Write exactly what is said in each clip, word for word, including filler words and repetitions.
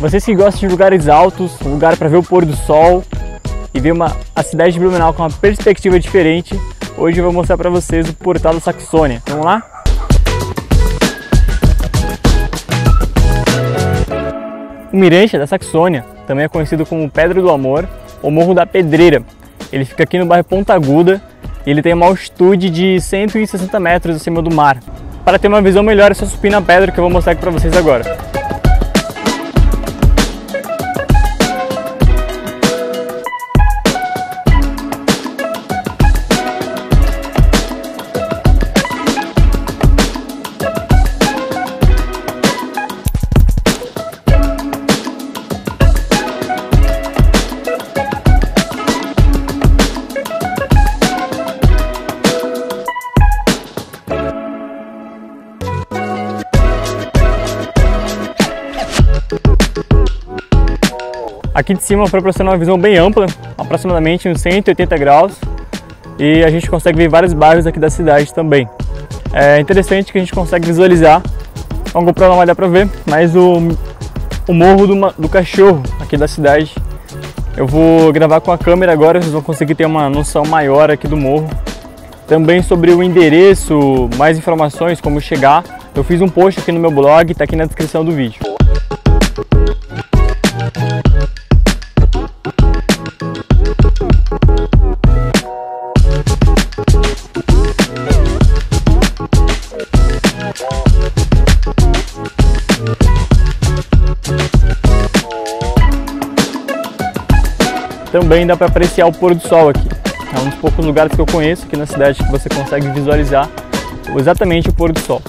Vocês que gostam de lugares altos, um lugar para ver o pôr do sol e ver uma, a cidade de Blumenau com uma perspectiva diferente, hoje eu vou mostrar para vocês o Portal da Saxônia. Vamos lá? O Mirante da Saxônia também é conhecido como Pedra do Amor ou Morro da Pedreira. Ele fica aqui no bairro Ponta Aguda e ele tem uma altitude de cento e sessenta metros acima do mar. Para ter uma visão melhor é só subir na pedra que eu vou mostrar aqui para vocês agora. Aqui de cima proporciona uma visão bem ampla, aproximadamente uns cento e oitenta graus, e a gente consegue ver vários bairros aqui da cidade também. É interessante que a gente consegue visualizar, a GoPro não vai dar para ver, mas o, o Morro do, do Cachorro aqui da cidade. Eu vou gravar com a câmera agora, vocês vão conseguir ter uma noção maior aqui do morro. Também sobre o endereço, mais informações, como chegar, eu fiz um post aqui no meu blog, está aqui na descrição do vídeo. Também dá para apreciar o pôr do sol aqui. É um dos poucos lugares que eu conheço aqui na cidade que você consegue visualizar exatamente o pôr do sol.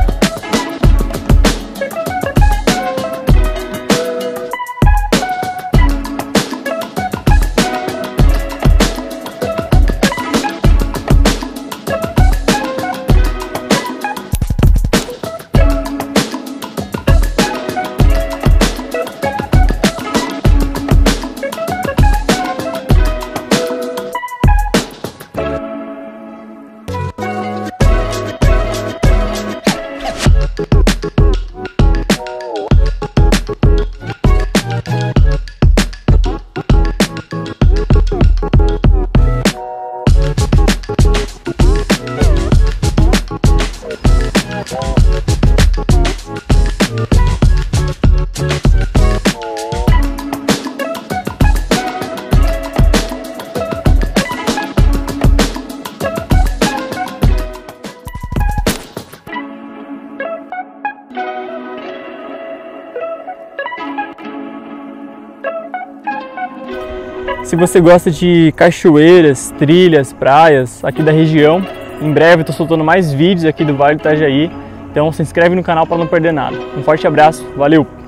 Se você gosta de cachoeiras, trilhas, praias aqui da região, em breve estou soltando mais vídeos aqui do Vale do Itajaí, então se inscreve no canal para não perder nada. Um forte abraço, valeu!